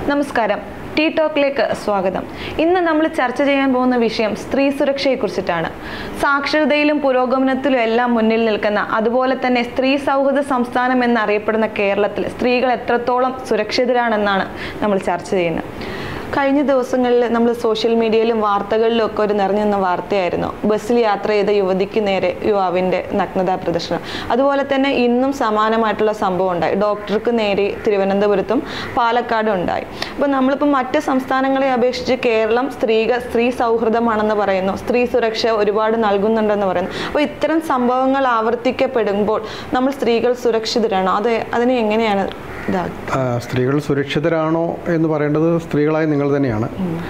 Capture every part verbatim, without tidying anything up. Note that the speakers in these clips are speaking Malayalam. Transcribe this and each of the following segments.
നമസ്കാരം, ടീ ടോക്കിലേക്ക് സ്വാഗതം. ഇന്ന് നമ്മൾ ചർച്ച ചെയ്യാൻ പോകുന്ന വിഷയം സ്ത്രീ സുരക്ഷയെക്കുറിച്ചിട്ടാണ്. സാക്ഷരതയിലും പുരോഗമനത്തിലും എല്ലാം മുന്നിൽ നിൽക്കുന്ന, അതുപോലെ തന്നെ സ്ത്രീ സൗഹൃദ സംസ്ഥാനം എന്നറിയപ്പെടുന്ന കേരളത്തിൽ സ്ത്രീകൾ എത്രത്തോളം സുരക്ഷിതരാണെന്നാണ് നമ്മൾ ചർച്ച ചെയ്യുന്നത്. കഴിഞ്ഞ ദിവസങ്ങളിൽ നമ്മൾ സോഷ്യൽ മീഡിയയിലും വാർത്തകളിലും ഒക്കെ ഒരു നിറഞ്ഞു നിന്ന വാർത്തയായിരുന്നു ബസ്സിൽ യാത്ര ചെയ്ത യുവതിക്ക് നേരെ യുവാവിൻ്റെ നഗ്നതാ പ്രദർശനം. അതുപോലെ തന്നെ ഇന്നും സമാനമായിട്ടുള്ള സംഭവം ഉണ്ടായി. ഡോക്ടർക്ക് നേരെ തിരുവനന്തപുരത്തും പാലക്കാടും ഉണ്ടായി. അപ്പോൾ നമ്മളിപ്പോൾ മറ്റ് സംസ്ഥാനങ്ങളെ അപേക്ഷിച്ച് കേരളം സ്ത്രീകൾ സ്ത്രീ സൗഹൃദമാണെന്ന് പറയുന്നു, സ്ത്രീ സുരക്ഷ ഒരുപാട് നൽകുന്നുണ്ടെന്ന് പറയുന്നു. അപ്പോൾ ഇത്തരം സംഭവങ്ങൾ ആവർത്തിക്കപ്പെടുമ്പോൾ നമ്മൾ സ്ത്രീകൾ സുരക്ഷിതരാണോ? അത് അതിനെ എങ്ങനെയാണ് സ്ത്രീകൾ സുരക്ഷിതരാണോ എന്ന് പറയേണ്ടത് സ്ത്രീകളായി നിങ്ങൾ തന്നെയാണ്.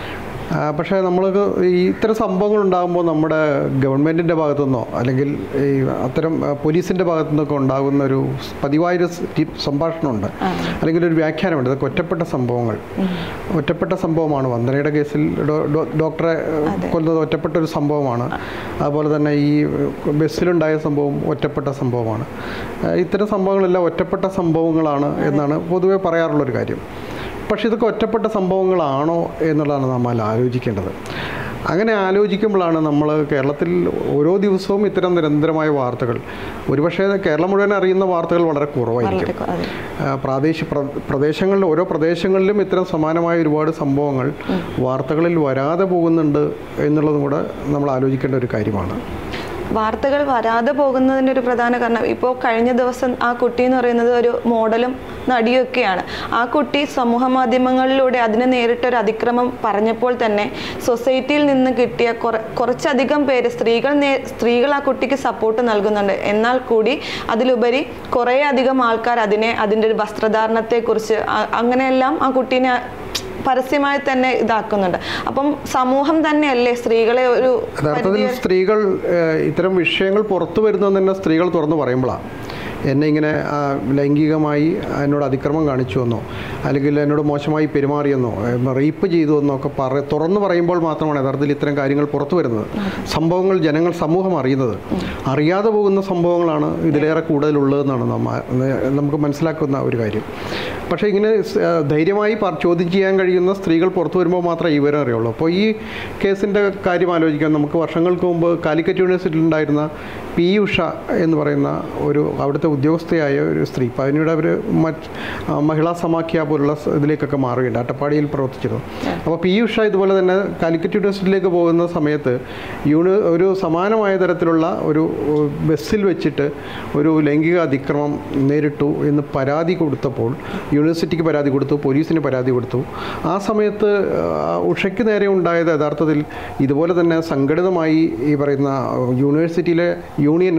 പക്ഷേ നമ്മൾക്ക് ഈ ഇത്തരം സംഭവങ്ങൾ ഉണ്ടാകുമ്പോൾ നമ്മുടെ ഗവൺമെൻറ്റിൻ്റെ ഭാഗത്തുനിന്നോ അല്ലെങ്കിൽ ഈ അത്തരം പോലീസിൻ്റെ ഭാഗത്തു നിന്നൊക്കെ ഉണ്ടാകുന്ന ഒരു പതിവായൊരു സംഭാഷണമുണ്ട്, അല്ലെങ്കിൽ ഒരു വ്യാഖ്യാനമുണ്ട്. ഇതൊക്കെ ഒറ്റപ്പെട്ട സംഭവങ്ങൾ, ഒറ്റപ്പെട്ട സംഭവമാണ്. വന്ദനയുടെ കേസിൽ ഡോക്ടറെ കൊല്ലുന്നത് ഒറ്റപ്പെട്ട ഒരു സംഭവമാണ്. അതുപോലെ തന്നെ ഈ ബസ്സിലുണ്ടായ സംഭവം ഒറ്റപ്പെട്ട സംഭവമാണ്. ഇത്തരം സംഭവങ്ങളെല്ലാം ഒറ്റപ്പെട്ട സംഭവങ്ങളാണ് എന്നാണ് പൊതുവെ പറയാറുള്ളൊരു കാര്യം. പക്ഷേ ഇതൊക്കെ ഒറ്റപ്പെട്ട സംഭവങ്ങളാണോ എന്നുള്ളതാണ് നമ്മൾ ആലോചിക്കേണ്ടത്. അങ്ങനെ ആലോചിക്കുമ്പോഴാണ് നമ്മൾ കേരളത്തിൽ ഓരോ ദിവസവും ഇത്തരം നിരന്തരമായ വാർത്തകൾ, ഒരുപക്ഷേ കേരളം മുഴുവൻ അറിയുന്ന വാർത്തകൾ വളരെ കുറവായിരിക്കും. പ്രാദേശിക പ്രദേശങ്ങളിൽ ഓരോ പ്രദേശങ്ങളിലും ഇത്തരം സമാനമായ ഒരുപാട് സംഭവങ്ങൾ വാർത്തകളിൽ വരാതെ പോകുന്നുണ്ട് എന്നുള്ളതും കൂടെ നമ്മൾ ആലോചിക്കേണ്ട ഒരു കാര്യമാണ്. വാർത്തകൾ വരാതെ പോകുന്നതിൻ്റെ ഒരു പ്രധാന കാരണം, ഇപ്പോൾ കഴിഞ്ഞ ദിവസം ആ കുട്ടി എന്ന് പറയുന്നത് ഒരു മോഡലും നടിയൊക്കെയാണ്. ആ കുട്ടി സമൂഹ മാധ്യമങ്ങളിലൂടെ അതിന് നേരിട്ടൊരു അതിക്രമം പറഞ്ഞപ്പോൾ തന്നെ സൊസൈറ്റിയിൽ നിന്ന് കിട്ടിയ കുറ കുറച്ചധികം പേര് സ്ത്രീകൾ നേ സ്ത്രീകൾ ആ കുട്ടിക്ക് സപ്പോർട്ട് നൽകുന്നുണ്ട്. എന്നാൽ കൂടി അതിലുപരി കുറേ അധികം ആൾക്കാർ അതിനെ അതിൻ്റെ ഒരു വസ്ത്രധാരണത്തെക്കുറിച്ച് അങ്ങനെയെല്ലാം ആ കുട്ടീനെ പരസ്യമായി തന്നെ ഇതാക്കുന്നുണ്ട്. അപ്പം സമൂഹം തന്നെയല്ലേ സ്ത്രീകളെ ഒരു യഥാർത്ഥത്തിൽ സ്ത്രീകൾ ഇത്തരം വിഷയങ്ങൾ പുറത്തു വരുന്നത് തന്നെ സ്ത്രീകൾ തുറന്നു പറയുമ്പോഴാണ്. എന്നെ ഇങ്ങനെ ലൈംഗികമായി എന്നോട് അതിക്രമം കാണിച്ചു എന്നോ അല്ലെങ്കിൽ എന്നോട് മോശമായി പെരുമാറിയെന്നോ റേപ്പ് ചെയ്തു എന്നോ ഒക്കെ പറ തുറന്നു പറയുമ്പോൾ മാത്രമാണ് യഥാർത്ഥത്തിൽ ഇത്തരം കാര്യങ്ങൾ പുറത്തു വരുന്നത്. സംഭവങ്ങൾ ജനങ്ങൾ സമൂഹം അറിയുന്നത്. അറിയാതെ പോകുന്ന സംഭവങ്ങളാണ് ഇതിലേറെ കൂടുതലുള്ളതെന്നാണ് നമുക്ക് മനസ്സിലാക്കുന്ന ഒരു കാര്യം. പക്ഷേ ഇങ്ങനെ ധൈര്യമായി ചോദ്യം ചെയ്യാൻ കഴിയുന്ന സ്ത്രീകൾ പുറത്തു വരുമ്പോൾ മാത്രമേ ഈ വിവരം അറിയുള്ളൂ. അപ്പോൾ ഈ കേസിൻ്റെ കാര്യം ആലോചിക്കാൻ നമുക്ക് വർഷങ്ങൾക്ക് മുമ്പ് കാലിക്കറ്റ് യൂണിവേഴ്സിറ്റിയിൽ ഉണ്ടായിരുന്ന പി ഉഷ എന്ന് പറയുന്ന ഒരു അവിടുത്തെ ഉദ്യോഗസ്ഥയായ ഒരു സ്ത്രീ, പിന്നീട് അവർ മറ്റ് മഹിളാ സമാഖ്യ പോലുള്ള ഇതിലേക്കൊക്കെ മാറുകയുണ്ട്, അട്ടപ്പാടിയിൽ പ്രവർത്തിച്ചിരുന്നു. അപ്പോൾ പി ഉഷ ഇതുപോലെ തന്നെ കാലിക്കറ്റ് യൂണിവേഴ്സിറ്റിയിലേക്ക് പോകുന്ന സമയത്ത് യൂണി ഒരു സമാനമായ തരത്തിലുള്ള ഒരു ബസ്സിൽ വെച്ചിട്ട് ഒരു ലൈംഗിക അതിക്രമം നേരിട്ടു എന്ന് പരാതി കൊടുത്തപ്പോൾ യൂണിവേഴ്സിറ്റിക്ക് പരാതി കൊടുത്തു, പോലീസിന് പരാതി കൊടുത്തു. ആ സമയത്ത് ഉഷയ്ക്ക് നേരെ ഉണ്ടായത് യഥാർത്ഥത്തിൽ ഇതുപോലെ തന്നെ സംഘടിതമായി ഈ പറയുന്ന യൂണിവേഴ്സിറ്റിയിലെ യൂണിയൻ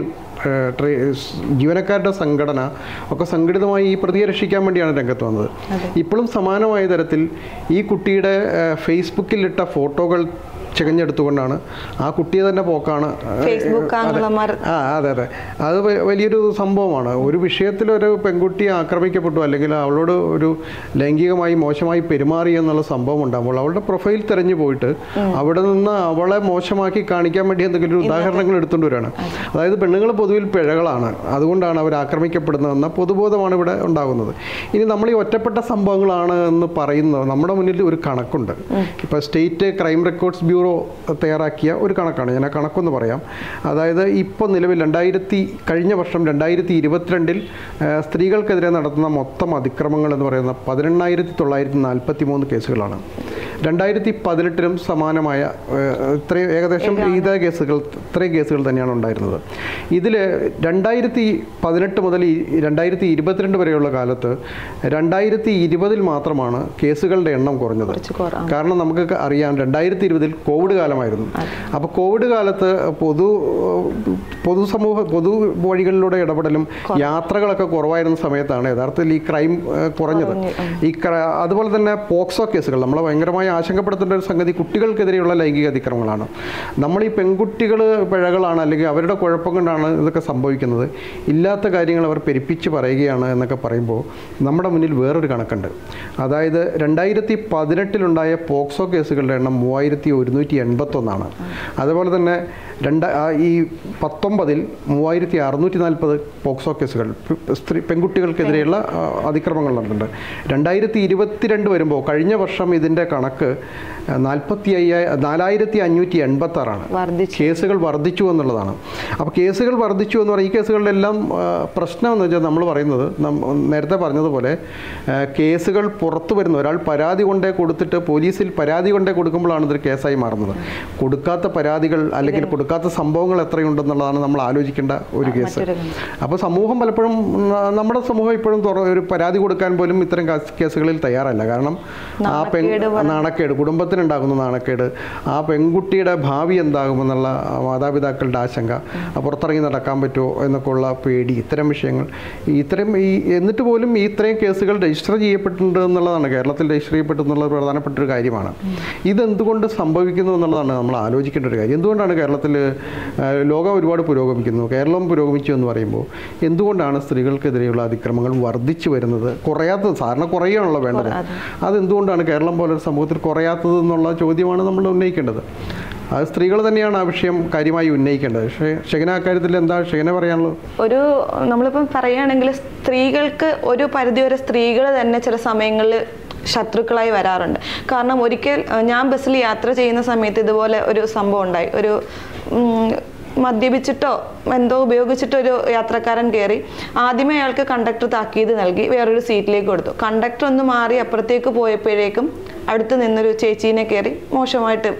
ജീവനക്കാരുടെ സംഘടന ഒക്കെ സംഘടിതമായി ഈ പ്രതിയെ രക്ഷിക്കാൻ വേണ്ടിയാണ് രംഗത്ത് വന്നത്. ഇപ്പോഴും സമാനമായ തരത്തിൽ ഈ കുട്ടിയുടെ ഫേസ്ബുക്കിലിട്ട ഫോട്ടോകൾ ചികഞ്ഞെടുത്തുകൊണ്ടാണ് ആ കുട്ടിയെ തന്നെ പോക്കാണ്. ആ അതെ അതെ അത് വലിയൊരു സംഭവമാണ്. ഒരു വിഷയത്തിൽ ഒരു പെൺകുട്ടി ആക്രമിക്കപ്പെട്ടു അല്ലെങ്കിൽ അവളോട് ഒരു ലൈംഗികമായി മോശമായി പെരുമാറി എന്നുള്ള സംഭവം ഉണ്ടാകുമ്പോൾ അവളുടെ പ്രൊഫൈൽ തിരഞ്ഞു പോയിട്ട് അവിടെ നിന്ന് അവളെ മോശമാക്കി കാണിക്കാൻ വേണ്ടി എന്തെങ്കിലും ഒരു ഉദാഹരണങ്ങൾ എടുത്തുകൊണ്ട് വരികയാണ്. അതായത് പെണ്ണുങ്ങൾ പൊതുവിൽ പിഴകളാണ്, അതുകൊണ്ടാണ് അവർ ആക്രമിക്കപ്പെടുന്നതെന്ന പൊതുബോധമാണ് ഇവിടെ ഉണ്ടാകുന്നത്. ഇനി നമ്മൾ ഈ ഒറ്റപ്പെട്ട സംഭവങ്ങളാണ് എന്ന് പറയുന്നത് നമ്മുടെ മുന്നിൽ ഒരു കണക്കുണ്ട്. ഇപ്പോൾ സ്റ്റേറ്റ് ക്രൈം റെക്കോർഡ്സ് ബ്യൂറോ തയ്യാറാക്കിയ ഒരു കണക്കാണ്. ഞാൻ ആ കണക്കൊന്ന് പറയാം. അതായത് ഇപ്പോൾ നിലവിൽ രണ്ടായിരത്തി കഴിഞ്ഞ വർഷം രണ്ടായിരത്തി ഇരുപത്തിരണ്ടിൽ സ്ത്രീകൾക്കെതിരെ നടത്തുന്ന മൊത്തം അതിക്രമങ്ങൾ എന്ന് പറയുന്ന പതിനെണ്ണായിരത്തി തൊള്ളായിരത്തി നാൽപ്പത്തി മൂന്ന് കേസുകളാണ്. രണ്ടായിരത്തി പതിനെട്ടിലും സമാനമായ ഇത്രയും ഏകദേശം ഇതേ കേസുകൾ ഇത്രയും കേസുകൾ തന്നെയാണ് ഉണ്ടായിരുന്നത്. ഇതിൽ രണ്ടായിരത്തി പതിനെട്ട് മുതൽ രണ്ടായിരത്തി ഇരുപത്തിരണ്ട് വരെയുള്ള കാലത്ത് രണ്ടായിരത്തി ഇരുപതിൽ മാത്രമാണ് കേസുകളുടെ എണ്ണം കുറഞ്ഞത്. കാരണം നമുക്ക് അറിയാം രണ്ടായിരത്തി ഇരുപതിൽ കോവിഡ് കാലമായിരുന്നു. അപ്പോൾ കോവിഡ് കാലത്ത് പൊതു പൊതുസമൂഹ പൊതു വഴികളിലൂടെ ഇടപെടലും യാത്രകളൊക്കെ കുറവായിരുന്ന സമയത്താണ് യഥാർത്ഥത്തിൽ ഈ ക്രൈം കുറഞ്ഞത്. ഈ അതുപോലെ തന്നെ പോക്സോ കേസുകൾ, നമ്മളെ ഭയങ്കരമായി ആശങ്കപ്പെടുത്തേണ്ട ഒരു സംഗതി കുട്ടികൾക്കെതിരെയുള്ള ലൈംഗിക അതിക്രമങ്ങളാണ്. നമ്മൾ ഈ പെൺകുട്ടികൾ പിഴകളാണ് അല്ലെങ്കിൽ അവരുടെ കുഴപ്പം കൊണ്ടാണ് ഇതൊക്കെ സംഭവിക്കുന്നത്, ഇല്ലാത്ത കാര്യങ്ങൾ അവർ പെരുപ്പിച്ച് പറയുകയാണ് എന്നൊക്കെ പറയുമ്പോൾ നമ്മുടെ മുന്നിൽ വേറൊരു കണക്കുണ്ട്. അതായത് രണ്ടായിരത്തി പതിനെട്ടിലുണ്ടായ പോക്സോ കേസുകളുടെ എണ്ണം മൂവായിരത്തി ഒരുന്നൂറ്റി എൺപത്തൊന്നാണ്. അതുപോലെ തന്നെ രണ്ട ഈ പത്തൊമ്പതിൽ മൂവായിരത്തി അറുന്നൂറ്റി നാൽപ്പത് പോക്സോ കേസുകൾ സ്ത്രീ പെൺകുട്ടികൾക്കെതിരെയുള്ള അതിക്രമങ്ങൾ നടന്നിട്ടുണ്ട്. രണ്ടായിരത്തി ഇരുപത്തിരണ്ട് വരുമ്പോൾ കഴിഞ്ഞ വർഷം ഇതിൻ്റെ കണക്ക് നാൽപ്പത്തി അയ്യായി നാലായിരത്തി അഞ്ഞൂറ്റി എൺപത്തി ആറാണ്. കേസുകൾ വർദ്ധിച്ചു എന്നുള്ളതാണ്. അപ്പോൾ കേസുകൾ വർദ്ധിച്ചു എന്ന് പറയുന്നത് ഈ കേസുകളിലെല്ലാം പ്രശ്നം എന്ന് വെച്ചാൽ നമ്മൾ പറയുന്നത് നേരത്തെ പറഞ്ഞതുപോലെ കേസുകൾ പുറത്തു വരുന്ന ഒരാൾ പരാതി കൊണ്ടേ കൊടുത്തിട്ട് പോലീസിൽ പരാതി കൊണ്ടേ കൊടുക്കുമ്പോഴാണ് ഇതൊരു കേസായി മാറുന്നത്. കൊടുക്കാത്ത പരാതികൾ അല്ലെങ്കിൽ കൊടുക്കാത്ത സംഭവങ്ങൾ എത്രയുണ്ടെന്നുള്ളതാണ് നമ്മൾ ആലോചിക്കേണ്ട ഒരു കേസ്. അപ്പോൾ സമൂഹം പലപ്പോഴും നമ്മുടെ സമൂഹം ഇപ്പോഴും ഒരു പരാതി കൊടുക്കാൻ പോലും ഇത്തരം കേസുകളിൽ തയ്യാറല്ല. കാരണം ആ പെൺ നാണക്കേട്, കുടുംബത്തിനുണ്ടാകുന്ന നാണക്കേട്, ആ പെൺകുട്ടിയുടെ ഭാവി എന്താകുമെന്നുള്ള മാതാപിതാക്കളുടെ ആശങ്ക, പുറത്തിറങ്ങി നടക്കാൻ പറ്റുമോ എന്നൊക്കെ ഉള്ള പേടി, ഇത്തരം വിഷയങ്ങൾ ഇത്തരം ഈ എന്നിട്ട് പോലും ഈ ഇത്രയും കേസുകൾ രജിസ്റ്റർ ചെയ്യപ്പെട്ടിട്ടുണ്ട് എന്നുള്ളതാണ്, കേരളത്തിൽ രജിസ്റ്റർ ചെയ്യപ്പെട്ടു എന്നുള്ളത് പ്രധാനപ്പെട്ട ഒരു കാര്യമാണ്. ഇതെന്തുകൊണ്ട് സംഭവിക്കുന്നു എന്നുള്ളതാണ് നമ്മൾ ആലോചിക്കേണ്ട ഒരു കാര്യം. എന്തുകൊണ്ടാണ് കേരളത്തിൽ ലോകം ഒരുപാട് പുരോഗമിക്കുന്നു, കേരളം പുരോഗമിച്ചു എന്ന് പറയുമ്പോൾ എന്തുകൊണ്ടാണ് സ്ത്രീകൾക്കെതിരെയുള്ള അതിക്രമങ്ങൾ വർദ്ധിച്ചു വരുന്നത്? കുറയാത്തത് സാധാരണ കുറയാണല്ലോ വേണ്ടത്. അതെന്തുകൊണ്ടാണ് കേരളം പോലൊരു സമൂഹത്തിൽ കുറയാത്തത് എന്നുള്ള ചോദ്യമാണ് നമ്മൾ ഉന്നയിക്കേണ്ടത്. അത് സ്ത്രീകൾ തന്നെയാണ് ആ വിഷയം കാര്യമായി ഉന്നയിക്കേണ്ടത്. ഷെഗന അക്കാര്യത്തിൽ എന്താ ഷെഗന പറയാനുള്ളത്? ഒരു നമ്മളിപ്പം പറയുകയാണെങ്കിൽ സ്ത്രീകൾക്ക് ഒരു പരിധിവരെ സ്ത്രീകൾ തന്നെ ചില സമയങ്ങളിൽ ശത്രുക്കളായി വരാറുണ്ട്. കാരണം ഒരിക്കൽ ഞാൻ ബസ്സിൽ യാത്ര ചെയ്യുന്ന സമയത്ത് ഇതുപോലെ ഒരു സംഭവം ഉണ്ടായി. ഒരു മദ്യപിച്ചിട്ടോ എന്തോ ഉപയോഗിച്ചിട്ടോ ഒരു യാത്രക്കാരൻ കയറി. ആദ്യമേ അയാൾക്ക് കണ്ടക്ടർ താക്കീത് നൽകി വേറൊരു സീറ്റിലേക്ക് കൊടുത്തു. കണ്ടക്ടർ ഒന്ന് മാറി അപ്പുറത്തേക്ക് പോയപ്പോഴേക്കും അടുത്ത് നിന്നൊരു ചേച്ചീനെ കയറി മോശമായിട്ട്.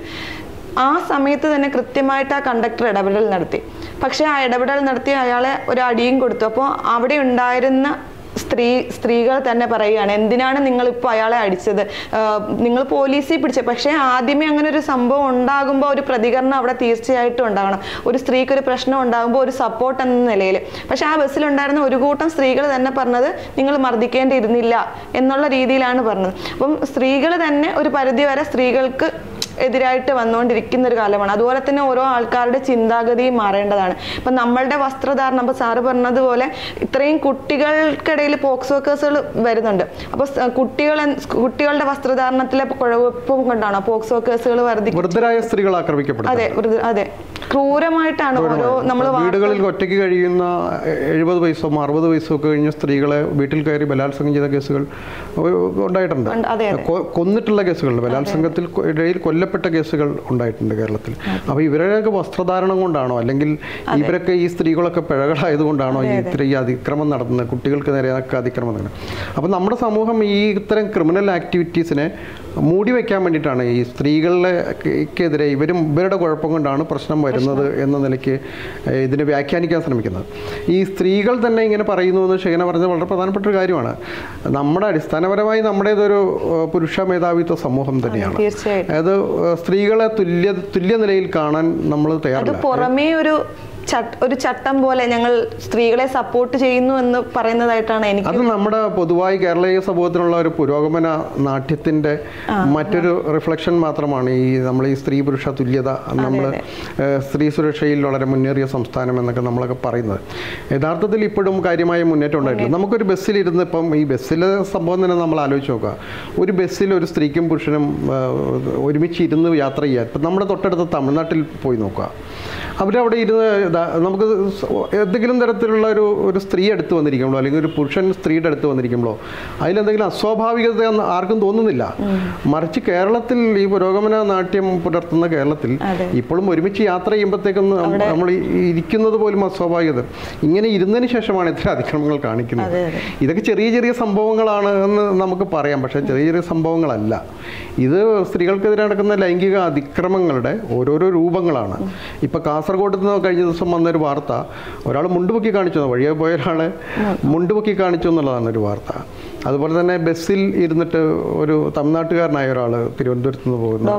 ആ സമയത്ത് തന്നെ കൃത്യമായിട്ട് ആ കണ്ടക്ടർ ഇടപെടൽ നടത്തി. പക്ഷെ ആ ഇടപെടൽ നടത്തി അയാളെ ഒരു അടിയും കൊടുത്തു. അപ്പോൾ അവിടെ ഉണ്ടായിരുന്ന സ്ത്രീ സ്ത്രീകൾ തന്നെ പറയുകയാണ്, എന്തിനാണ് നിങ്ങളിപ്പോൾ അയാളെ അടിച്ചത്, നിങ്ങൾ പോലീസിൽ പിടിച്ചത്. പക്ഷേ ആദ്യമേ അങ്ങനെ ഒരു സംഭവം ഉണ്ടാകുമ്പോൾ ഒരു പ്രതികരണം അവിടെ തീർച്ചയായിട്ടും ഉണ്ടാകണം. ഒരു സ്ത്രീക്ക് ഒരു പ്രശ്നം ഉണ്ടാകുമ്പോൾ ഒരു സപ്പോർട്ട് എന്ന നിലയിൽ. പക്ഷെ ആ ബസ്സിലുണ്ടായിരുന്ന ഒരു കൂട്ടം സ്ത്രീകൾ തന്നെ പറഞ്ഞത് നിങ്ങൾ മർദ്ദിക്കേണ്ടിയിരുന്നില്ല എന്നുള്ള രീതിയിലാണ് പറഞ്ഞത്. അപ്പം സ്ത്രീകൾ തന്നെ ഒരു പരിധിവരെ സ്ത്രീകൾക്ക് എതിരായിട്ട് വന്നുകൊണ്ടിരിക്കുന്ന ഒരു കാലമാണ്. അതുപോലെ തന്നെ ഓരോ ആൾക്കാരുടെ ചിന്താഗതിയും മാറേണ്ടതാണ്. ഇപ്പം നമ്മളുടെ വസ്ത്രധാരണം, അപ്പോൾ സാറ് പറഞ്ഞതുപോലെ ഇത്രയും കുട്ടികൾക്കിടയിൽ പോക്സോ കേസുകൾ വരുന്നുണ്ട്. അപ്പോൾ കുട്ടികൾ കുട്ടികളുടെ വസ്ത്രധാരണത്തിലെ കുഴപ്പം കൊണ്ടാണ് പോക്സോ കേസുകൾ വർദ്ധിക്കുന്നത്. സ്ത്രീകൾ ആക്രമിക്കപ്പെടുന്നത്. അതെ അതെ ക്രൂരമായിട്ടാണ് ഓരോ നമ്മൾ വീടുകളിൽ ഒറ്റയ്ക്ക് കഴിയുന്ന എഴുപത് വയസ്സോ അറുപത് വയസ്സോ ഒക്കെ കഴിഞ്ഞ സ്ത്രീകളെ വീട്ടിൽ കയറി ബലാത്സംഗം ചെയ്ത കേസുകൾ ഉണ്ടായിട്ടുണ്ട്. കൊന്നിട്ടുള്ള കേസുകൾ, ബലാത്സംഗത്തിൽ ഇടയിൽ കൊല്ലപ്പെട്ട കേസുകൾ ഉണ്ടായിട്ടുണ്ട് കേരളത്തിൽ. അപ്പോൾ ഇവരുടെയൊക്കെ വസ്ത്രധാരണം കൊണ്ടാണോ അല്ലെങ്കിൽ ഇവരൊക്കെ ഈ സ്ത്രീകളൊക്കെ പിഴകളായതുകൊണ്ടാണോ ഈ ഇത്ര ഈ അതിക്രമം നടത്തുന്നത്, കുട്ടികൾക്ക് നേരെയൊക്കെ അതിക്രമം നടക്കുന്നത്? അപ്പോൾ നമ്മുടെ സമൂഹം ഈ ഇത്തരം ക്രിമിനൽ ആക്ടിവിറ്റീസിനെ മൂടി വയ്ക്കാൻ വേണ്ടിയിട്ടാണ് ഈ സ്ത്രീകളുടെക്കെതിരെ ഇവരും ഇവരുടെ കുഴപ്പം കൊണ്ടാണ് പ്രശ്നം വരുന്നത് എന്ന നിലയ്ക്ക് ഇതിനെ വ്യാഖ്യാനിക്കാൻ ശ്രമിക്കുന്നത്. ഈ സ്ത്രീകൾ തന്നെ ഇങ്ങനെ പറയുന്നു എന്ന് ഷെഗന പറഞ്ഞത് വളരെ പ്രധാനപ്പെട്ട ഒരു കാര്യമാണ്. നമ്മുടെ അടിസ്ഥാനപരമായി നമ്മുടേതൊരു പുരുഷ മേധാവിത്വ സമൂഹം തന്നെയാണ്. അതായത് സ്ത്രീകളെ തുല്യ തുല്യ നിലയിൽ കാണാൻ നമ്മൾ തയ്യാറല്ല. പുറമേ ഒരു ഒരു ചട്ടം പോലെ ഞങ്ങൾ സ്ത്രീകളെ സപ്പോർട്ട് ചെയ്യുന്നു എന്ന് പറയുന്നതായിട്ടാണ് എനിക്ക്. അത് നമ്മുടെ പൊതുവായി കേരളീയ സമൂഹത്തിനുള്ള ഒരു പുരോഗമന നാട്യത്തിന്റെ മറ്റൊരു റിഫ്ലക്ഷൻ മാത്രമാണ് ഈ നമ്മൾ ഈ സ്ത്രീ പുരുഷ തുല്യത, നമ്മൾ സ്ത്രീ സുരക്ഷയിൽ വളരെ മുന്നേറിയ സംസ്ഥാനം എന്നൊക്കെ നമ്മളൊക്കെ പറയുന്നത്. യഥാർത്ഥത്തിൽ ഇപ്പോഴും കാര്യമായ മുന്നേറ്റം ഉണ്ടായിട്ടില്ല. നമുക്കൊരു ബസ്സിലിരുന്ന് ഇപ്പം ഈ ബസ്സിലെ സംഭവം തന്നെ നമ്മൾ ആലോചിച്ച് നോക്കുക. ഒരു ബസ്സിൽ ഒരു സ്ത്രീക്കും പുരുഷനും ഒരുമിച്ച് ഇരുന്ന് യാത്ര ചെയ്യാൻ ഇപ്പം നമ്മുടെ തൊട്ടടുത്ത തമിഴ്നാട്ടിൽ പോയി നോക്കുക. അവരവിടെ ഇരുന്ന് നമുക്ക് എന്തെങ്കിലും തരത്തിലുള്ള ഒരു ഒരു സ്ത്രീ അടുത്ത് വന്നിരിക്കുമ്പോഴോ അല്ലെങ്കിൽ ഒരു പുരുഷൻ സ്ത്രീയുടെ അടുത്ത് വന്നിരിക്കുമ്പോഴോ അതിലെന്തെങ്കിലും അസ്വാഭാവികത ആർക്കും തോന്നുന്നില്ല. മറിച്ച് കേരളത്തിൽ ഈ പുരോഗമന നാട്യം പുലർത്തുന്ന കേരളത്തിൽ ഇപ്പോഴും ഒരുമിച്ച് യാത്ര ചെയ്യുമ്പോഴത്തേക്കും നമ്മൾ ഇരിക്കുന്നത് പോലും അസ്വാഭാവികത. ഇങ്ങനെ ഇരുന്നതിന് ശേഷമാണ് ഇത്തരം അതിക്രമങ്ങൾ കാണിക്കുന്നത്. ഇതൊക്കെ ചെറിയ ചെറിയ സംഭവങ്ങളാണ് എന്ന് നമുക്ക് പറയാം, പക്ഷേ ചെറിയ ചെറിയ സംഭവങ്ങളല്ല. ഇത് സ്ത്രീകൾക്കെതിരെ നടക്കുന്ന ലൈംഗിക അതിക്രമങ്ങളുടെ ഓരോരോ രൂപങ്ങളാണ്. ഇപ്പം കാസർഗോഡ് നിന്ന് കഴിഞ്ഞ ദിവസം വന്നൊരു വാർത്ത, ഒരാൾ മുണ്ടുപൊക്കി കാണിച്ചു, വഴിയെ പോയ ഒരാളെ മുണ്ടുപൊക്കി കാണിച്ചു എന്നുള്ളതാണ് ഒരു വാർത്ത. അതുപോലെ തന്നെ ബസ്സിൽ ഇരുന്നിട്ട് ഒരു തമിഴ്നാട്ടുകാരനായ ഒരാൾ തിരുവനന്തപുരത്ത് നിന്ന് പോകുന്നു.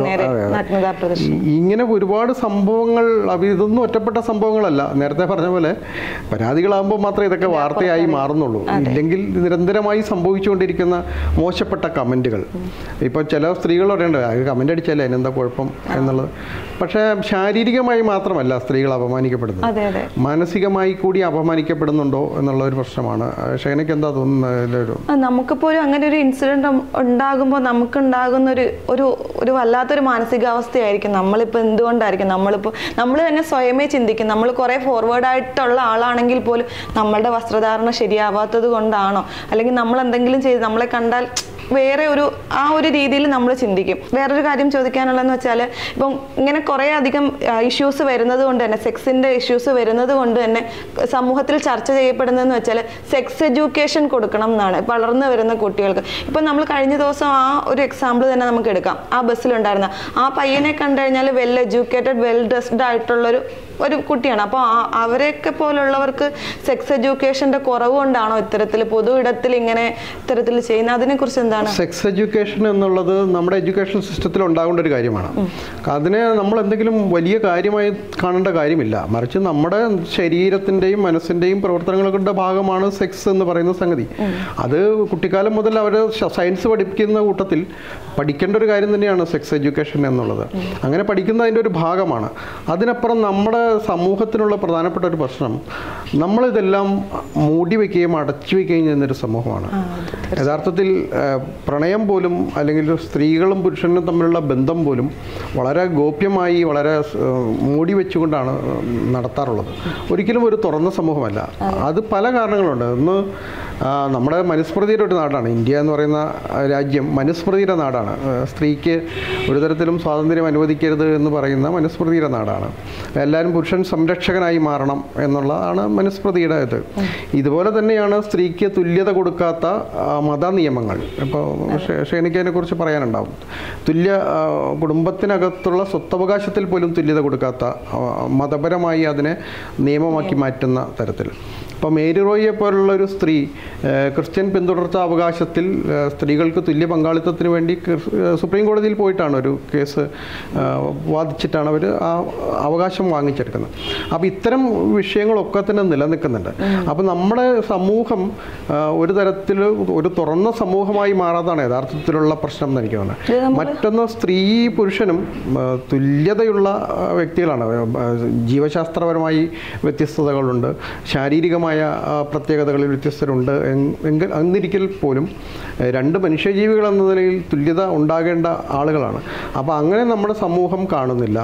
ഇങ്ങനെ ഒരുപാട് സംഭവങ്ങൾ. ഇതൊന്നും ഒറ്റപ്പെട്ട സംഭവങ്ങളല്ല. നേരത്തെ പറഞ്ഞ പോലെ പരാതികളാകുമ്പോൾ മാത്രമേ ഇതൊക്കെ വാർത്തയായി മാറുന്നുള്ളൂ. ഇല്ലെങ്കിൽ നിരന്തരമായി സംഭവിച്ചുകൊണ്ടിരിക്കുന്ന മോശപ്പെട്ട കമൻറ്റുകൾ. ഇപ്പോൾ ചില സ്ത്രീകൾ പറയേണ്ട കമൻ്റ് അടിച്ചല്ലേ അതിനെന്താ കുഴപ്പം എന്നുള്ളത്. പക്ഷേ ശാരീരികമായി മാത്രമല്ല സ്ത്രീകൾ അപമാനിക്കപ്പെടുന്നത്, മാനസികമായി കൂടി അപമാനിക്കപ്പെടുന്നുണ്ടോ എന്നുള്ള ഒരു പ്രശ്നമാണ്. പക്ഷേ എനിക്ക് എന്താ തോന്നുന്നത്, നമുക്കിപ്പോൾ ഒരു അങ്ങനെ ഒരു ഇൻസിഡന്റ് ഉണ്ടാകുമ്പോൾ നമുക്കുണ്ടാകുന്ന ഒരു ഒരു ഒരു വല്ലാത്തൊരു മാനസികാവസ്ഥയായിരിക്കും. നമ്മളിപ്പോൾ എന്തുകൊണ്ടായിരിക്കും നമ്മളിപ്പോൾ നമ്മൾ തന്നെ സ്വയമേ ചിന്തിക്കും. നമ്മൾ കുറേ ഫോർവേഡ് ആയിട്ടുള്ള ആളാണെങ്കിൽ പോലും നമ്മളുടെ വസ്ത്രധാരണ ശരിയാവാത്തത് കൊണ്ടാണോ, അല്ലെങ്കിൽ നമ്മൾ എന്തെങ്കിലും ചെയ്ത് നമ്മളെ കണ്ടാൽ വേറെ ഒരു ആ ഒരു രീതിയിൽ നമ്മൾ ചിന്തിക്കും. വേറൊരു കാര്യം ചോദിക്കാനുള്ളതെന്ന് വെച്ചാൽ ഇപ്പം ഇങ്ങനെ കുറേ അധികം ഇഷ്യൂസ് വരുന്നത് കൊണ്ട് തന്നെ, സെക്സിൻ്റെ ഇഷ്യൂസ് വരുന്നത് കൊണ്ട് തന്നെ സമൂഹത്തിൽ ചർച്ച ചെയ്യപ്പെടുന്നതെന്ന് വെച്ചാൽ സെക്സ് എഡ്യൂക്കേഷൻ കൊടുക്കണം എന്നാണ് വളർന്നു വരുന്ന കുട്ടികൾക്ക്. ഇപ്പം നമ്മൾ കഴിഞ്ഞ ദിവസം ആ ഒരു എക്സാമ്പിൾ തന്നെ നമുക്ക് എടുക്കാം. ആ ബസ്സിലുണ്ടായിരുന്ന ആ പയ്യനെ കണ്ടു കഴിഞ്ഞാൽ വെൽ എഡ്യൂക്കേറ്റഡ് വെൽ ഡ്രസ്ഡ് ആയിട്ടുള്ളൊരു ഒരു കുട്ടിയാണ്. അപ്പോൾ അവരെയൊക്കെ പോലുള്ളവർക്ക് സെക്സ് എഡ്യൂക്കേഷൻ്റെ കുറവ് കൊണ്ടാണോ ഇത്തരത്തിൽ പൊതു ഇടത്തിൽ ഇങ്ങനെ ഇത്തരത്തിൽ ചെയ്യുന്നത്? അതിനെക്കുറിച്ച് എന്താണ്? സെക്സ് എഡ്യൂക്കേഷൻ എന്നുള്ളത് നമ്മുടെ എഡ്യൂക്കേഷൻ സിസ്റ്റത്തിൽ ഉണ്ടാകേണ്ട ഒരു കാര്യമാണ്. അതിനെ നമ്മൾ എന്തെങ്കിലും വലിയ കാര്യമായി കാണേണ്ട കാര്യമില്ല. മറിച്ച് നമ്മുടെ ശരീരത്തിൻ്റെയും മനസ്സിൻ്റെയും പ്രവർത്തനങ്ങളുടെ ഭാഗമാണ് സെക്സ് എന്ന് പറയുന്ന സംഗതി. അത് കുട്ടിക്കാലം മുതൽ അവർ സയൻസ് പഠിപ്പിക്കുന്ന കൂട്ടത്തിൽ പഠിക്കേണ്ട ഒരു കാര്യം തന്നെയാണ് സെക്സ് എഡ്യൂക്കേഷൻ എന്നുള്ളത്. അങ്ങനെ പഠിക്കുന്നതിൻ്റെ ഒരു ഭാഗമാണ്. അതിനപ്പുറം നമ്മുടെ സമൂഹത്തിനുള്ള പ്രധാനപ്പെട്ട ഒരു പ്രശ്നം, നമ്മളിതെല്ലാം മൂടി വയ്ക്കുകയും അടച്ചു വയ്ക്കുകയും ചെയ്യുന്നൊരു സമൂഹമാണ്. യഥാർത്ഥത്തിൽ പ്രണയം പോലും അല്ലെങ്കിൽ സ്ത്രീകളും പുരുഷനും തമ്മിലുള്ള ബന്ധം പോലും വളരെ ഗോപ്യമായി വളരെ മൂടി വെച്ചുകൊണ്ടാണ് നടത്താറുള്ളത്. ഒരിക്കലും ഒരു തുറന്ന സമൂഹമല്ല. അത് പല കാരണങ്ങളുണ്ട്. ഒന്ന്, നമ്മുടെ മനുസ്മൃതിയുടെ ഒരു നാടാണ് ഇന്ത്യ എന്ന് പറയുന്ന രാജ്യം. മനുസ്മൃതിയുടെ നാടാണ്. സ്ത്രീക്ക് ഒരു തരത്തിലും സ്വാതന്ത്ര്യം അനുവദിക്കരുത് എന്ന് പറയുന്ന മനുസ്മൃതിയുടെ നാടാണ്. എല്ലാവരും പുരുഷൻ സംരക്ഷകനായി മാറണം എന്നുള്ളതാണ് മനുസ്മൃതിയുടെ ഇത്. ഇതുപോലെ തന്നെയാണ് സ്ത്രീക്ക് തുല്യത കൊടുക്കാത്ത മത നിയമങ്ങൾ. ഇപ്പോൾ ഷേനിക്ക് അതിനെക്കുറിച്ച് പറയാനുണ്ടാവും. തുല്യ കുടുംബത്തിനകത്തുള്ള സ്വത്തവകാശത്തിൽ പോലും തുല്യത കൊടുക്കാത്ത, മതപരമായി അതിനെ നിയമമാക്കി മാറ്റുന്ന തരത്തിൽ. ഇപ്പോൾ മേരി റോയിയെ പോലുള്ള ഒരു സ്ത്രീ ക്രിസ്ത്യൻ പിന്തുടർച്ച അവകാശത്തിൽ സ്ത്രീകൾക്ക് തുല്യ പങ്കാളിത്തത്തിന് വേണ്ടി സുപ്രീം കോടതിയിൽ പോയിട്ടാണ് ഒരു കേസ് വാദിച്ചിട്ടാണ് അവർ ആ അവകാശം വാങ്ങിച്ചെടുക്കുന്നത്. അപ്പോൾ ഇത്തരം വിഷയങ്ങളൊക്കെ തന്നെ നിലനിൽക്കുന്നുണ്ട്. അപ്പോൾ നമ്മുടെ സമൂഹം ഒരു തരത്തിൽ ഒരു തുറന്ന സമൂഹമായി മാറാതാണ് യഥാർത്ഥത്തിലുള്ള പ്രശ്നം എന്ന് എനിക്ക് തോന്നുന്നത്. മറ്റൊന്ന്, സ്ത്രീ പുരുഷനും തുല്യതയുള്ള വ്യക്തികളാണ്. ജീവശാസ്ത്രപരമായി വ്യത്യസ്തതകളുണ്ട്, ശാരീരികമായ പ്രത്യേകതകളിൽ വ്യത്യസ്തരുണ്ട്. എങ്കിൽ എന്നിരിക്കൽ പോലും രണ്ട് മനുഷ്യജീവികൾ എന്ന നിലയിൽ തുല്യത ഉണ്ടാകേണ്ട ആളുകളാണ്. അപ്പോൾ അങ്ങനെ നമ്മുടെ സമൂഹം കാണുന്നില്ല.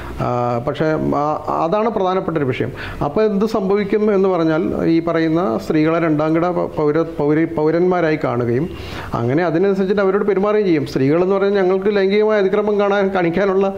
പക്ഷേ അതാണ് പ്രധാനപ്പെട്ട ഒരു വിഷയം. അപ്പോൾ എന്ത് സംഭവിക്കും എന്ന് പറഞ്ഞാൽ, ഈ പറയുന്ന സ്ത്രീകളെ രണ്ടാംകിട പൗര പൗര പൗരന്മാരായി കാണുകയും അങ്ങനെ അതിനനുസരിച്ചിട്ട് അവരോട് പെരുമാറുകയും ചെയ്യും. സ്ത്രീകളെന്ന് പറഞ്ഞാൽ ഞങ്ങൾക്ക് ലൈംഗികമായ അതിക്രമം കാണാൻ കാണിക്കാനുള്ള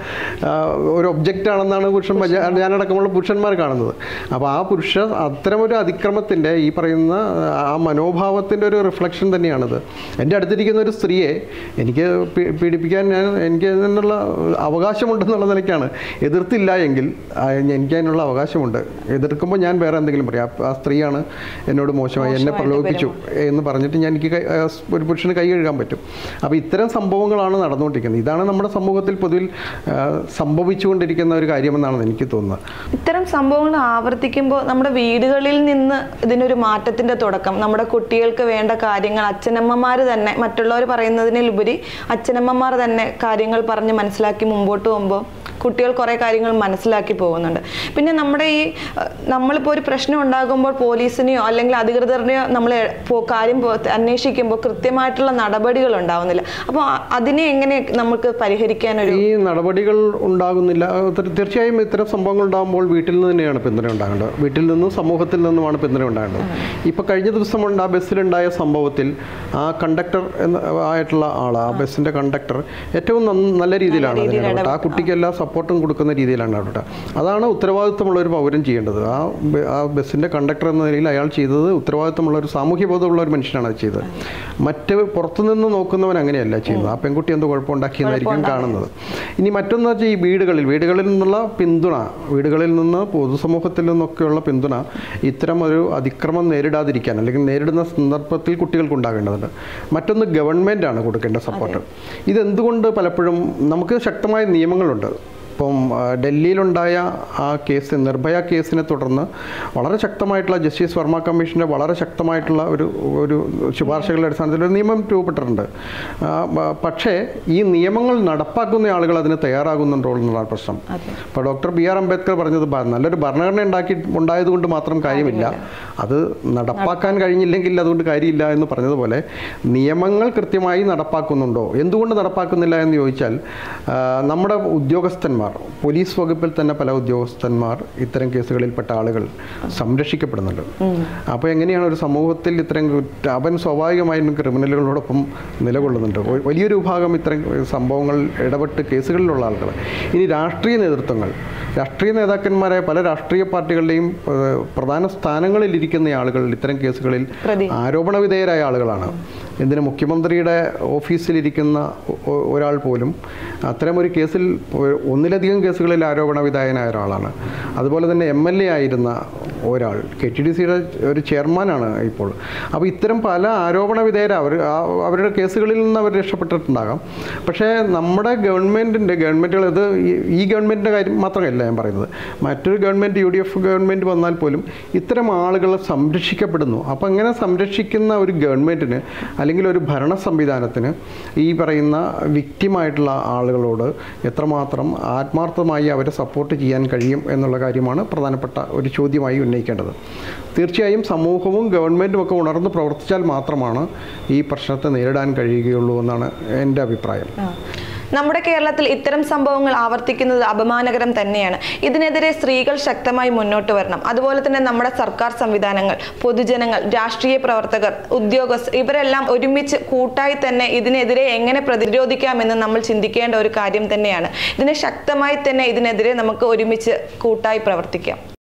ഒരു ഒബ്ജക്റ്റാണെന്നാണ് പുരുഷൻ ഞാനടക്കമുള്ള പുരുഷന്മാർ കാണുന്നത്. അപ്പോൾ ആ പുരുഷ അത്തരമൊരു അതിക്രമത്തിൻ്റെ ഈ പറയുന്ന ആ മനോഭാവത്തിൻ്റെ ഒരു റിഫ്ലക്ഷൻ തന്നെയാണിത്. എൻ്റെ അടുത്തിരിക്കുന്ന ഒരു സ്ത്രീയെ എനിക്ക് പീഡിപ്പിക്കാൻ ഞാൻ എനിക്ക് അതിനുള്ള അവകാശമുണ്ടെന്നുള്ള നിലയ്ക്കാണ്. എതിർത്തില്ല എങ്കിൽ എനിക്ക് അതിനുള്ള അവകാശമുണ്ട്. എതിർക്കുമ്പോൾ ഞാൻ വേറെ എന്തെങ്കിലും പറയാം, ആ സ്ത്രീയാണ് എന്നോട് മോശമായി എന്നെ പ്രലോഭിപ്പിച്ചു എന്ന് പറഞ്ഞിട്ട് ഞാൻ എനിക്ക് ഒരു പുരുഷന് കൈ കഴുകാൻ പറ്റും. അപ്പോൾ ഇത്തരം സംഭവങ്ങളാണ് നടന്നുകൊണ്ടിരിക്കുന്നത്. ഇതാണ് നമ്മുടെ സമൂഹത്തിൽ പൊതുവിൽ സംഭവിച്ചുകൊണ്ടിരിക്കുന്ന ഒരു കാര്യമെന്നാണ് എനിക്ക് തോന്നുന്നത്. ഇത്തരം സംഭവങ്ങൾ ആവർത്തിക്കുമ്പോൾ നമ്മുടെ വീടുകളിൽ നിന്ന് ഇതിനൊരു മാറ്റത്തിൻ്റെ തുടക്കം, നമ്മുടെ കുട്ടികൾക്ക് വേണ്ട കാര്യങ്ങൾ അച്ഛനമ്മമാർ തന്നെ, മറ്റുള്ളവർ പറയുന്നതിനുപരി അച്ഛനമ്മമാർ തന്നെ കാര്യങ്ങൾ പറഞ്ഞ് മനസ്സിലാക്കി മുമ്പോട്ട് പോകുമ്പോൾ കുട്ടികൾ കുറേ കാര്യങ്ങൾ മനസ്സിലാക്കി പോകുന്നുണ്ട്. പിന്നെ നമ്മുടെ ഈ നമ്മളിപ്പോൾ ഒരു പ്രശ്നം ഉണ്ടാകുമ്പോൾ പോലീസിനെയോ അല്ലെങ്കിൽ അധികൃതരുടെയോ നമ്മൾ കാര്യം അന്വേഷിക്കുമ്പോൾ കൃത്യമായിട്ടുള്ള നടപടികൾ ഉണ്ടാവുന്നില്ല. അപ്പോൾ അതിനെ എങ്ങനെ നമുക്ക് പരിഹരിക്കാനൊരു ഈ നടപടികൾ ഉണ്ടാകുന്നില്ല? തീർച്ചയായും ഇത്തരം സംഭവങ്ങൾ ഉണ്ടാകുമ്പോൾ വീട്ടിൽ നിന്ന് തന്നെയാണ് പിന്തുണ ഉണ്ടാകേണ്ടത്. വീട്ടിൽ നിന്നും സമൂഹത്തിൽ നിന്നുമാണ് പിന്തുണ ഉണ്ടാകേണ്ടത്. ഇപ്പോൾ കഴിഞ്ഞ ദിവസം ഉണ്ട് ആ ബസ്സിലുണ്ടായ സംഭവത്തിൽ ആ കണ്ടക്ടർ എന്ന ആയിട്ടുള്ള ആൾ, ആ ബസ്സിൻ്റെ കണ്ടക്ടർ ഏറ്റവും നല്ല രീതിയിലാണ് അതിനെ. ആ കുട്ടിക്ക് എല്ലാ സപ്പോർട്ടും കൊടുക്കുന്ന രീതിയിലാണ് അവിടെ. അതാണ് ഉത്തരവാദിത്തമുള്ള ഒരു പൗരൻ ചെയ്യേണ്ടത്. ആ ആ ബസ്സിൻ്റെ കണ്ടക്ടർ എന്ന നിലയിൽ അയാൾ ചെയ്തത് ഉത്തരവാദിത്തമുള്ള ഒരു സാമൂഹ്യബോധമുള്ള ഒരു മനുഷ്യനാണ് അത് ചെയ്തത്. മറ്റ് പുറത്തുനിന്ന് നോക്കുന്നവൻ അങ്ങനെയല്ല ചെയ്യുന്നത്. ആ പെൺകുട്ടി എന്തോ കുഴപ്പമുണ്ടാക്കിയെന്നായിരിക്കും കാണുന്നത്. ഇനി മറ്റൊന്ന് വെച്ചാൽ ഈ വീടുകളിൽ വീടുകളിൽ നിന്നുള്ള പിന്തുണ, വീടുകളിൽ നിന്ന് പൊതുസമൂഹത്തിൽ നിന്നൊക്കെയുള്ള പിന്തുണ ഇത്തരം ഒരു അതിക്രമം നേരിടാതിരിക്കാൻ അല്ലെങ്കിൽ നേരിടുന്ന സന്ദർഭത്തിൽ കുട്ടികൾക്ക് ഉണ്ടാകേണ്ടതുണ്ട്. മറ്റൊന്ന് ഗവൺമെൻറ്റാണ് കൊടുക്കേണ്ട സപ്പോർട്ട്. ഇതെന്തുകൊണ്ട് പലപ്പോഴും നമുക്ക് ശക്തമായ നിയമങ്ങളുണ്ട്. ഇപ്പം ഡൽഹിയിലുണ്ടായ ആ കേസ്, നിർഭയ കേസിനെ തുടർന്ന് വളരെ ശക്തമായിട്ടുള്ള ജസ്റ്റിസ് വർമ്മ കമ്മീഷൻ്റെ വളരെ ശക്തമായിട്ടുള്ള ഒരു ഒരു ശുപാർശകളുടെ അടിസ്ഥാനത്തിൽ ഒരു നിയമം രൂപപ്പെട്ടിട്ടുണ്ട്. പക്ഷേ ഈ നിയമങ്ങൾ നടപ്പാക്കുന്ന ആളുകൾ അതിന് തയ്യാറാകുന്നുണ്ടോ എന്നുള്ളതാണ് പ്രശ്നം. ഇപ്പോൾ ഡോക്ടർ ബി ആർ അംബേദ്കർ പറഞ്ഞത് നല്ലൊരു ഭരണഘടന ഉണ്ടാക്കി ഉണ്ടായതുകൊണ്ട് മാത്രം കാര്യമില്ല, അത് നടപ്പാക്കാൻ കഴിഞ്ഞില്ലെങ്കിൽ അതുകൊണ്ട് കാര്യമില്ല എന്ന് പറഞ്ഞതുപോലെ നിയമങ്ങൾ കൃത്യമായി നടപ്പാക്കുന്നുണ്ടോ, എന്തുകൊണ്ട് നടപ്പാക്കുന്നില്ല എന്ന് ചോദിച്ചാൽ നമ്മുടെ ഉദ്യോഗസ്ഥന്മാർ, പോലീസ് വകുപ്പിൽ തന്നെ പല ഉദ്യോഗസ്ഥന്മാർ ഇത്തരം കേസുകളിൽപ്പെട്ട ആളുകൾ സംരക്ഷിക്കപ്പെടുന്നുണ്ട്. അപ്പോൾ എങ്ങനെയാണ് ഒരു സമൂഹത്തിൽ ഇത്തരം അവൻ സ്വാഭാവികമായും ക്രിമിനലുകളോടൊപ്പം നിലകൊള്ളുന്നുണ്ട്. വലിയൊരു വിഭാഗം ഇത്തരം സംഭവങ്ങൾ ഇടപെട്ട് കേസുകളിലുള്ള ആളുകൾ. ഇനി രാഷ്ട്രീയ നേതൃത്വങ്ങൾ, രാഷ്ട്രീയ നേതാക്കന്മാരെ പല രാഷ്ട്രീയ പാർട്ടികളുടെയും പ്രധാന സ്ഥാനങ്ങളിലിരിക്കുന്ന ആളുകൾ ഇത്തരം കേസുകളിൽ ആരോപണ വിധേയരായ ആളുകളാണ്. എന്തിന് മുഖ്യമന്ത്രിയുടെ ഓഫീസിലിരിക്കുന്ന ഒരാൾ പോലും അത്തരമൊരു കേസിൽ ഒന്നിലധികം കേസുകളിൽ ആരോപണ വിധേയനായ ഒരാളാണ്. അതുപോലെ തന്നെ എം എൽ എ ആയിരുന്ന ഒരാൾ കെ ടി ഡി സിയുടെ ഒരു ചെയർമാനാണ് ഇപ്പോൾ. അപ്പോൾ ഇത്തരം പല ആരോപണ വിധേയർ അവർ അവരുടെ കേസുകളിൽ നിന്ന് അവർ രക്ഷപ്പെട്ടിട്ടുണ്ടാകാം. പക്ഷേ നമ്മുടെ ഗവൺമെൻറ്റിൻ്റെ ഗവൺമെൻറ്റുകൾ, ഇത് ഈ ഗവൺമെൻറ്റിൻ്റെ കാര്യം മാത്രമല്ല ഞാൻ പറയുന്നത്, മറ്റൊരു government, U D F government വന്നാൽ പോലും ഇത്തരം ആളുകൾ സംരക്ഷിക്കപ്പെടുന്നു. അപ്പോൾ അങ്ങനെ സംരക്ഷിക്കുന്ന ഒരു ഗവൺമെൻറ്റിന് അല്ലെങ്കിൽ ഒരു ഭരണ സംവിധാനത്തിന് ഈ പറയുന്ന വിക്റ്റിമായിട്ടുള്ള ആളുകളോട് എത്രമാത്രം ആത്മാർത്ഥമായി അവരെ സപ്പോർട്ട് ചെയ്യാൻ കഴിയും എന്നുള്ള കാര്യമാണ് പ്രധാനപ്പെട്ട ഒരു ചോദ്യമായി ഉന്നയിക്കേണ്ടത്. തീർച്ചയായും സമൂഹവും ഗവൺമെൻറ്റും ഒക്കെ ഉണർന്ന് പ്രവർത്തിച്ചാൽ മാത്രമാണ് ഈ പ്രശ്നത്തെ നേരിടാൻ കഴിയുകയുള്ളൂ എന്നാണ് എൻ്റെ അഭിപ്രായം. നമ്മുടെ കേരളത്തിൽ ഇത്തരം സംഭവങ്ങൾ ആവർത്തിക്കുന്നത് അപമാനകരം തന്നെയാണ്. ഇതിനെതിരെ സ്ത്രീകൾ ശക്തമായി മുന്നോട്ട് വരണം. അതുപോലെ തന്നെ നമ്മുടെ സർക്കാർ സംവിധാനങ്ങൾ, പൊതുജനങ്ങൾ, രാഷ്ട്രീയ പ്രവർത്തകർ, ഉദ്യോഗസ്ഥർ ഇവരെല്ലാം ഒരുമിച്ച് കൂട്ടായി തന്നെ ഇതിനെതിരെ എങ്ങനെ പ്രതിരോധിക്കാമെന്ന് നമ്മൾ ചിന്തിക്കേണ്ട ഒരു കാര്യം തന്നെയാണ്. ഇതിനെ ശക്തമായി തന്നെ ഇതിനെതിരെ നമുക്ക് ഒരുമിച്ച് കൂട്ടായി പ്രവർത്തിക്കാം.